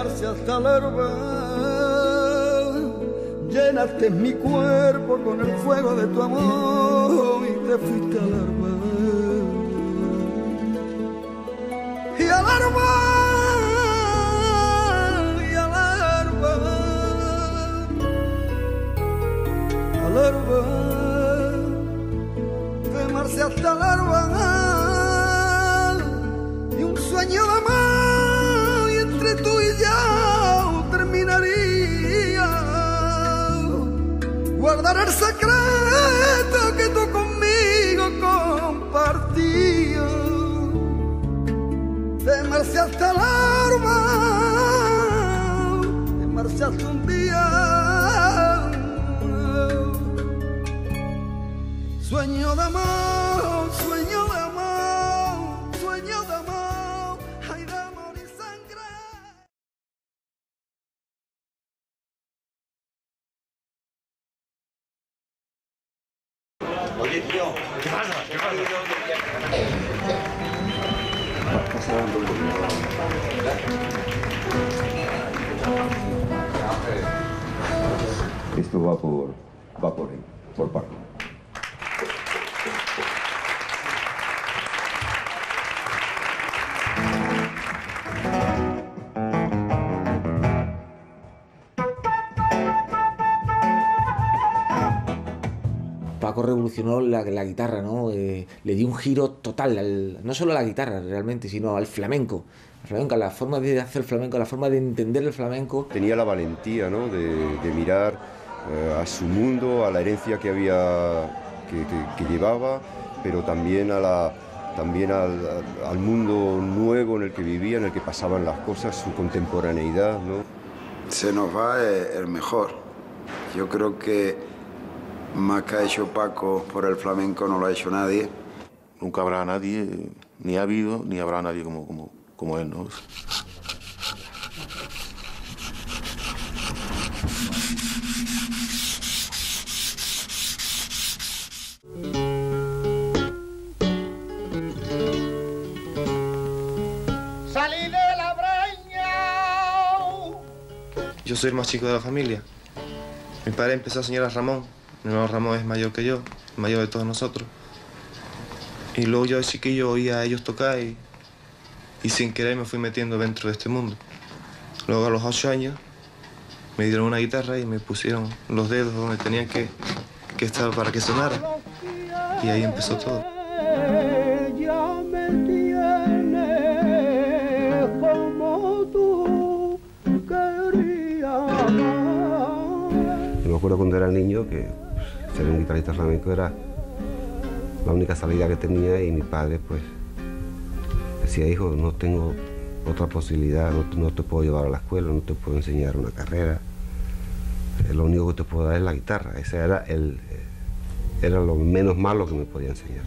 quemarse hasta el alba. Llenaste mi cuerpo con el fuego de tu amor y te fuiste al alba. Y al alba, y al alba, al alba, quemarse hasta el alba. Y un sueño de amor y entre tú y yo terminaría. Guardar el secreto que tú conmigo compartías. Quemarse hasta el alba, quemarse hasta un día. Sueño de amor, sueño de amor, sueño de amor, hay de amor y sangre. Oye, tío, ¿qué pasa? ¿Qué pasa? Esto va por él, por Paco. Paco revolucionó la guitarra, ¿no? Le dio un giro total, no solo a la guitarra realmente, sino al flamenco. A la forma de hacer flamenco, a la forma de entender el flamenco. Tenía la valentía, ¿no?, de mirar a su mundo, a la herencia que llevaba, pero también al mundo nuevo en el que vivía, en el que pasaban las cosas, su contemporaneidad, ¿no? Se nos va el mejor. Yo creo que más que ha hecho Paco por el flamenco no lo ha hecho nadie. Nunca habrá nadie, ni ha habido, ni habrá nadie como él, ¿no? Salí de la breña. Yo soy el más chico de la familia. Mi padre empezó a enseñar a Ramón. Mi hermano Ramón es mayor que yo, el mayor de todos nosotros. Y luego yo de chiquillo oía a ellos tocar y sin querer me fui metiendo dentro de este mundo. Luego a los 8 años me dieron una guitarra y me pusieron los dedos donde tenían que estar para que sonara. Y ahí empezó todo. Ella me tiene como tú querías. Yo me acuerdo cuando era niño que ser un guitarrista flamenco era la única salida que tenía y mi padre pues decía, hijo, no tengo otra posibilidad, no te puedo llevar a la escuela, no te puedo enseñar una carrera, lo único que te puedo dar es la guitarra. Ese era lo menos malo que me podía enseñar.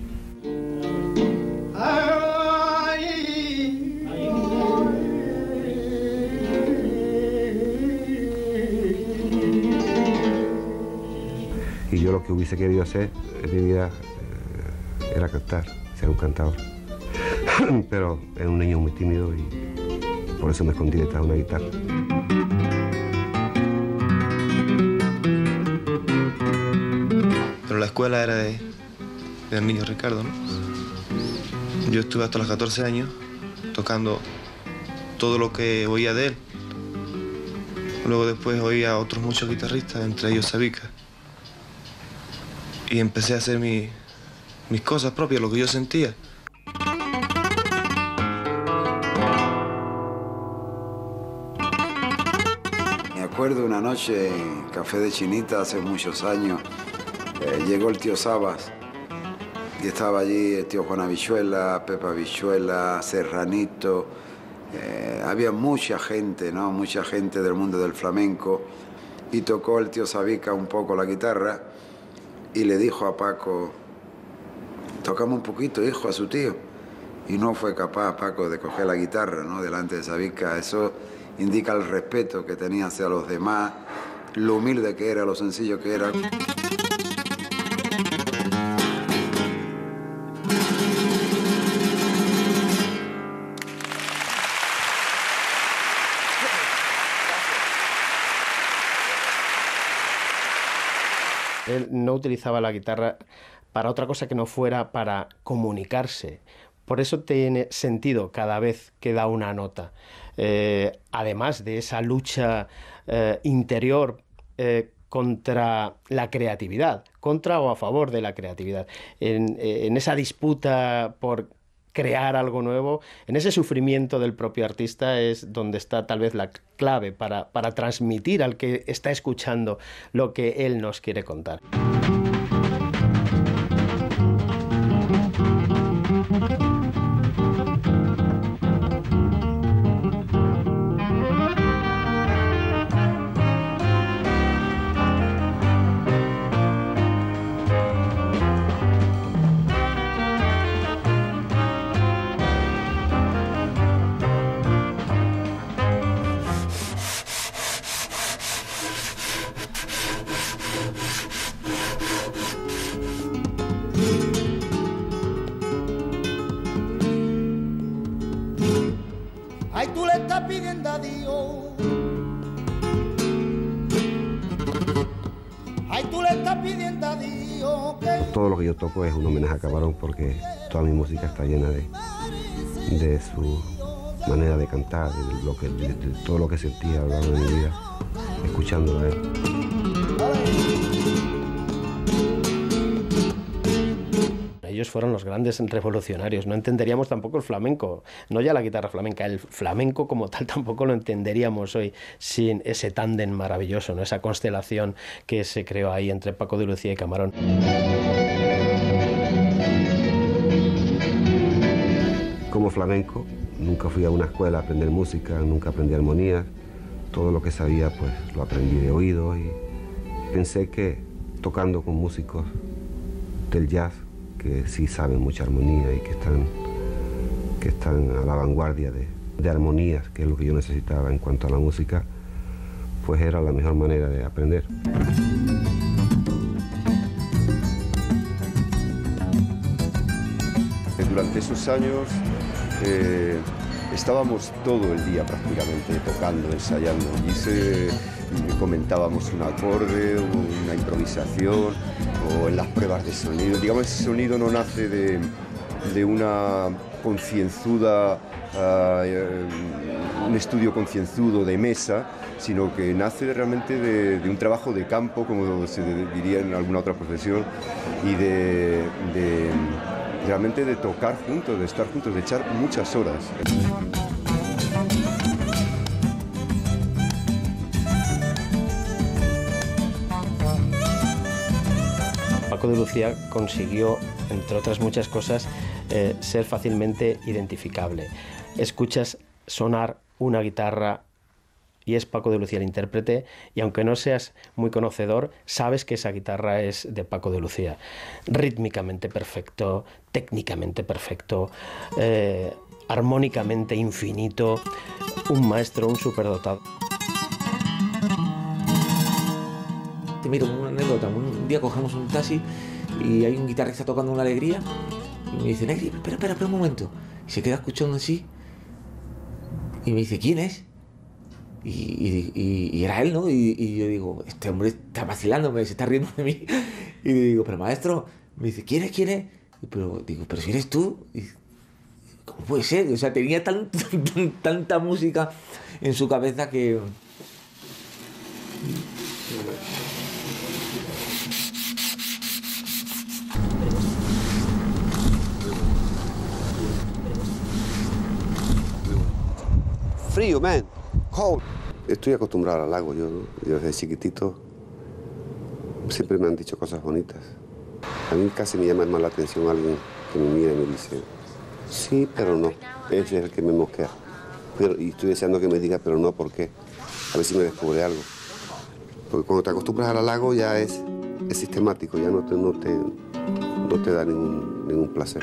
Y yo lo que hubiese querido hacer en mi vida era cantar, ser un cantador. Pero era un niño muy tímido y por eso me escondí detrás de una guitarra. Pero la escuela era del niño Ricardo, ¿no? Yo estuve hasta los 14 años tocando todo lo que oía de él. Luego después oía a otros muchos guitarristas, entre ellos Sabica. Y empecé a hacer mis cosas propias, lo que yo sentía. Me acuerdo una noche en Café de Chinita hace muchos años, llegó el tío Sabas y estaba allí el tío Juan Habichuela, Pepa Habichuela, Serranito. Había mucha gente, ¿no? Mucha gente del mundo del flamenco y tocó el tío Sabica un poco la guitarra y le dijo a Paco, tocamos un poquito, hijo, a su tío. Y no fue capaz Paco de coger la guitarra, ¿no?, delante de Sabica. Eso indica el respeto que tenía hacia los demás, lo humilde que era, lo sencillo que era. él no utilizaba la guitarra para otra cosa que no fuera para comunicarse. Por eso tiene sentido cada vez que da una nota. Además de esa lucha interior contra la creatividad, contra o a favor de la creatividad. En esa disputa por crear algo nuevo, en ese sufrimiento del propio artista es donde está tal vez la clave para transmitir al que está escuchando lo que él nos quiere contar. Ay, tú le estás pidiendo a Dios. Ay, tú le estás pidiendo a Dios que... Todo lo que yo toco es un homenaje a Camarón porque toda mi música está llena de su manera de cantar, de todo lo que sentía a lo largo de mi vida, escuchándolo a él. Ellos fueron los grandes revolucionarios. No entenderíamos tampoco el flamenco, no ya la guitarra flamenca, el flamenco como tal tampoco lo entenderíamos hoy sin ese tándem maravilloso, ¿no? Esa constelación que se creó ahí entre Paco de Lucía y Camarón. Como flamenco, nunca fui a una escuela a aprender música, nunca aprendí armonías. Todo lo que sabía pues lo aprendí de oído y pensé que tocando con músicos del jazz que sí saben mucha armonía y que están a la vanguardia de armonías, que es lo que yo necesitaba en cuanto a la música, pues era la mejor manera de aprender. Durante esos años estábamos todo el día prácticamente tocando, ensayando. Y comentábamos un acorde, una improvisación o en las pruebas de sonido. Digamos, ese sonido no nace de una concienzuda, un estudio concienzudo de mesa, sino que nace realmente de un trabajo de campo, como se diría en alguna otra profesión, y realmente de tocar juntos, de estar juntos, de echar muchas horas. Paco de Lucía consiguió, entre otras muchas cosas, ser fácilmente identificable. Escuchas sonar una guitarra y es Paco de Lucía el intérprete, y aunque no seas muy conocedor, sabes que esa guitarra es de Paco de Lucía. Rítmicamente perfecto, técnicamente perfecto, armónicamente infinito, un maestro, un superdotado. Te miro una anécdota. Un día cogemos un taxi y hay un guitarrista tocando una alegría y me dice: Negri, espera un momento. Y se queda escuchando así y me dice: ¿quién es? Y era él, ¿no? Y yo digo: este hombre está vacilándome, se está riendo de mí. Y le digo: pero maestro, me dice: ¿quién es? Pero digo: pero si eres tú. Y, ¿cómo puede ser? O sea, tenía tanta música en su cabeza que... Frío, man. Cold. Estoy acostumbrado al lago, yo desde chiquitito siempre me han dicho cosas bonitas. A mí casi me llama más la atención alguien que me mira y me dice: sí, pero no. Ese es el que me mosquea. Y estoy deseando que me diga, pero no, ¿por qué? A ver si me descubre algo. Porque cuando te acostumbras al halago ya es sistemático, ya no te da ningún placer.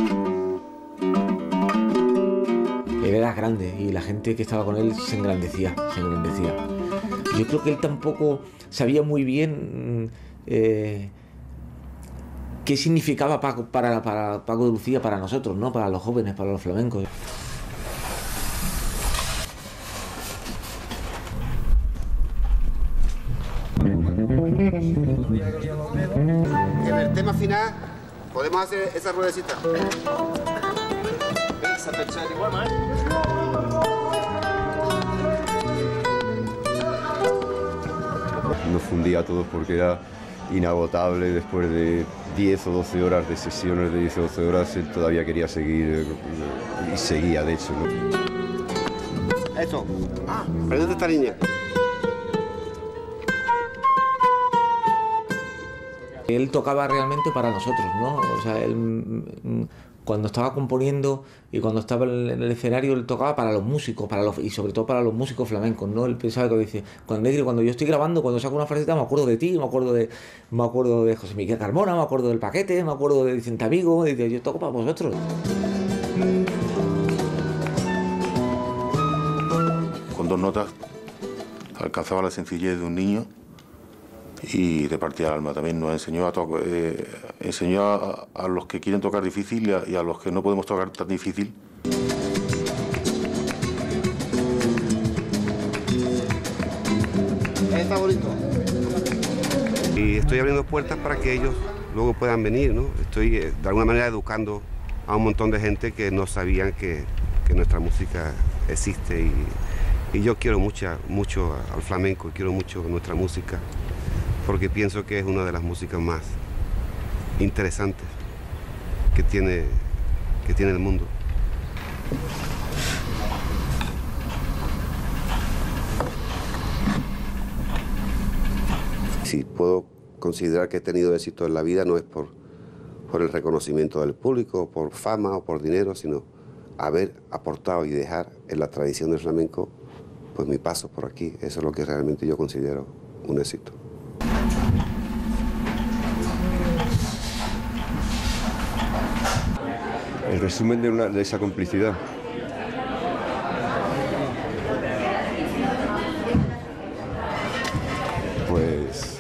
Él era grande y la gente que estaba con él se engrandecía. Yo creo que él tampoco sabía muy bien qué significaba para Paco de Lucía, para nosotros, ¿no? Para los jóvenes, para los flamencos. En el tema final podemos hacer esa ruedecita. Nos fundía a todos porque era inagotable. Después de 10 o 12 horas de sesiones de 10 o 12 horas, él todavía quería seguir y seguía, de hecho, ¿no? Eso. Prendete esta niña. Él tocaba realmente para nosotros, ¿no? O sea, él cuando estaba componiendo y cuando estaba en el escenario, él tocaba para los músicos, y sobre todo para los músicos flamencos, ¿no? Él pensaba que dice, cuando yo estoy grabando, cuando saco una frasecita, me acuerdo de ti, me acuerdo de José Miguel Carmona, me acuerdo del Paquete, me acuerdo de Vicente Amigo, dice, yo toco para vosotros. Con 2 notas alcanzaba la sencillez de un niño y te partía el alma. También nos enseñó a los que quieren tocar difícil y a los que no podemos tocar tan difícil. Está bonito. Y estoy abriendo puertas para que ellos luego puedan venir, ¿no? Estoy de alguna manera educando a un montón de gente que no sabían que nuestra música existe y yo quiero mucho al flamenco, quiero mucho nuestra música, porque pienso que es una de las músicas más interesantes que tiene el mundo. Si puedo considerar que he tenido éxito en la vida, no es por el reconocimiento del público, por fama o por dinero, sino haber aportado y dejar en la tradición del flamenco pues mi paso por aquí. Eso es lo que realmente yo considero un éxito. El resumen de esa complicidad. Pues...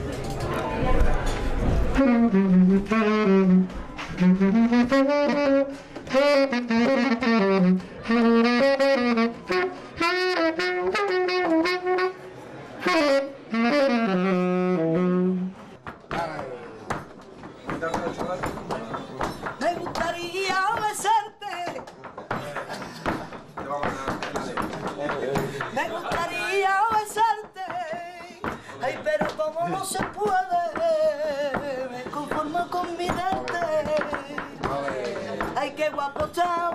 Me gustaría besarte. Me gustaría besarte. Ay, pero como no se puede, me conformo con mirarte. Ay, qué guapo está.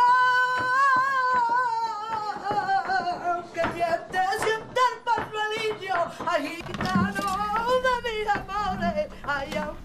Que bien te siente el pañuelillo. Ay, gitano de mis amores. Ay,